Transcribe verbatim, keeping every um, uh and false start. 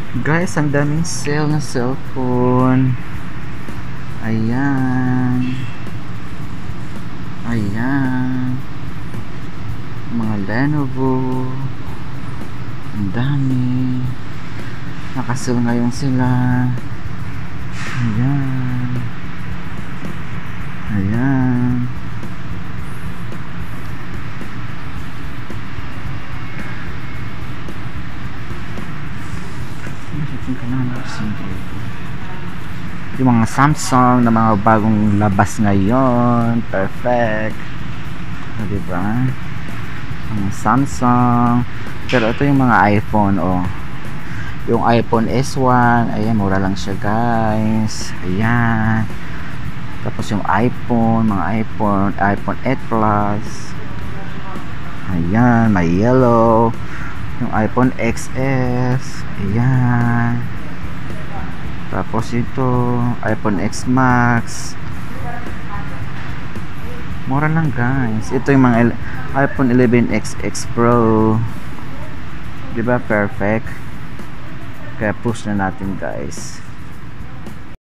Guys, ang daming sale na cellphone. Ayan. Ayan. Mga Lenovo. Ang dami. Nakasale ngayon sila. Ayan. Ayan. Yung mga Samsung na mga bagong labas ngayon, perfect, o, diba? Mga Samsung, pero ito yung mga iPhone, oh, yung iPhone S one, ayan, mura lang siya guys, ayan. Tapos yung iPhone, mga iPhone, iPhone eight Plus, ayan, may yellow, yung iPhone X S, ayan. Tapos ito, iPhone X Max, mura lang guys. Ito yung mga iPhone eleven X X Pro, diba perfect? Kaya push na natin guys.